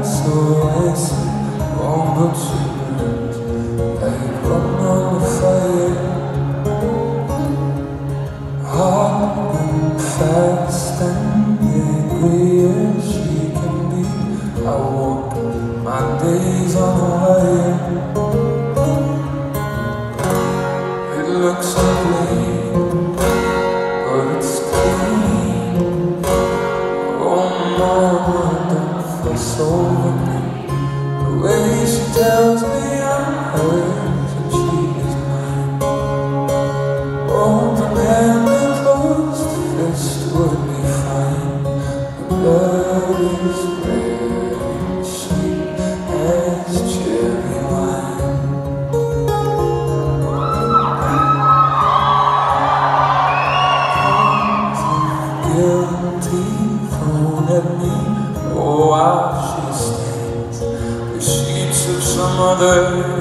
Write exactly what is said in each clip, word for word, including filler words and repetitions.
so icy, warm but she burns like rum on the fire. Hot and fast and angry as she can be, I walk my days on a wire. It looks ugly, but it's clean. Oh mama, don't fuss over me. The way she tells me I'm hers and she is mine. Open hand and closed fist would be fine. The blood is red and sweet as cherry wine. Guilty thrown at me, oh how she stains the sheets of some other,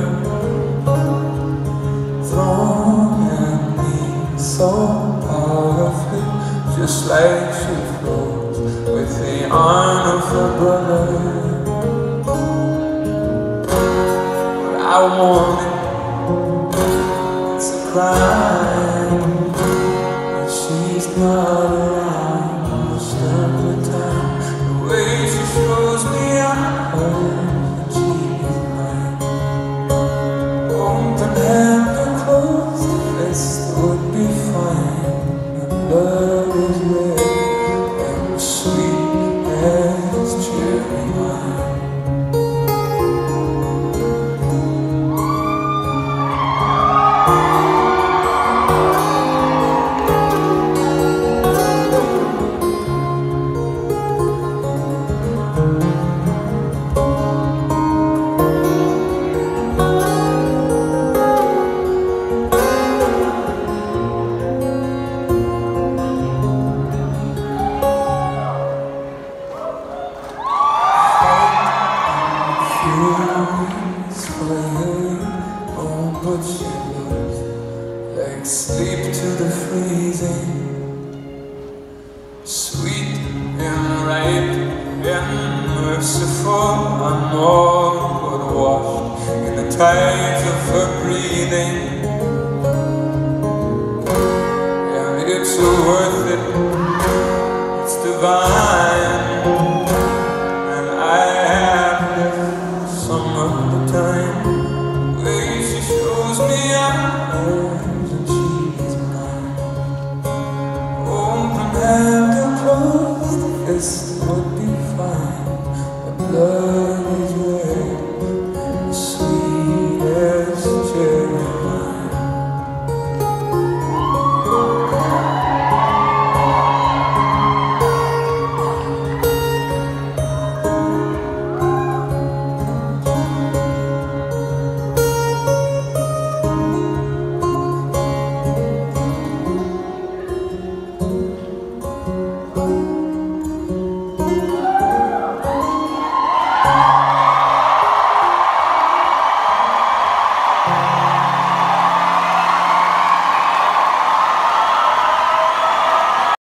thrown at me so powerfully, just like she flows with the arm of her brother. But I want it, it's a crime that she's not around most of the time. The way she shows me I'm hers and she is mine. Open hand and closed fist would be fine. The blood is red and sweet as cherry wine. Oh, but she looks like sleep to the freezing, sweet and ripe and merciful. I'm all but washed in the tides of her breathing, and it's worth it, it's divine. And I have lived some of the time. The way she shows me I'm hers and she is mine. Open hand and closed fist would be fine. The blood